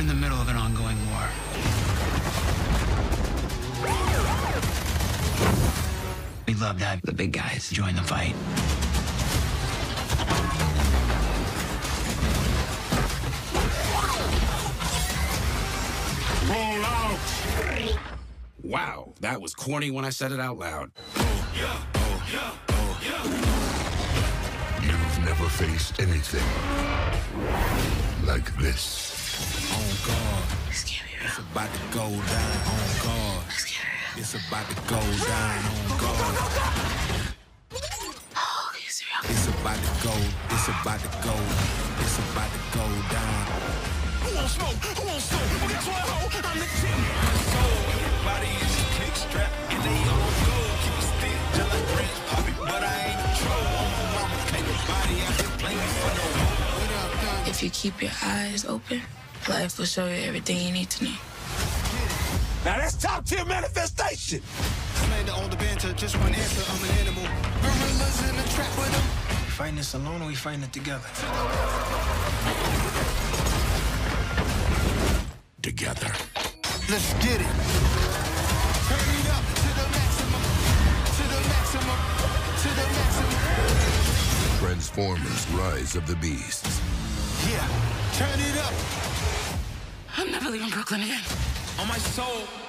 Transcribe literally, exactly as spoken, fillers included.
in the middle of an ongoing war. We'd love to have the big guys join the fight. Roll out! Wow, that was corny when I said it out loud. Oh, yeah, oh, yeah, oh, yeah. You've never faced anything like this. On guard. It's scary. It's about to go down. On guard. It's scary. It's about to go down. On guard. Oh, it's real. It's about to go. It's about to go. It's about to go down. Who won't smoke? Who won't smoke? Who gets one hoe? I'm the king. So everybody is a click strap and they all go. Keep it still, just like Prince Poppy, but I ain't a troll. On my mama, can't nobody out here playing for no more. If you keep your eyes open, life will show you everything you need to know. Now that's top tier manifestation. Slander on the banter, just one answer, I'm an animal. Gorillas in the trap with them. We fighting this alone or we fighting it together? Together. Let's get it. Turn it up to the maximum, to the maximum, to the maximum. Transformers: Rise of the Beasts. Yeah, turn it up. I'm never leaving Brooklyn again. On my soul.